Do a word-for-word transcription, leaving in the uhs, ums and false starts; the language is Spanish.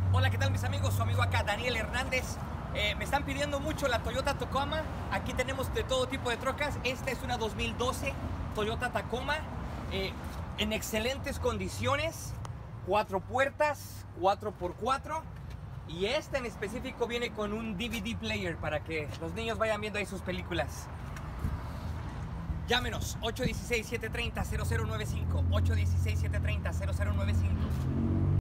Hola, ¿qué tal mis amigos? Su amigo acá, Daniel Hernández. Eh, me están pidiendo mucho la Toyota Tacoma. Aquí tenemos de todo tipo de trocas. Esta es una dos mil doce Toyota Tacoma, eh, en excelentes condiciones. Cuatro puertas, cuatro por cuatro. Y esta en específico viene con un D V D player para que los niños vayan viendo ahí sus películas. Llámenos ocho uno seis, siete tres cero, cero cero nueve cinco, ocho uno seis, siete tres cero, cero cero nueve cinco.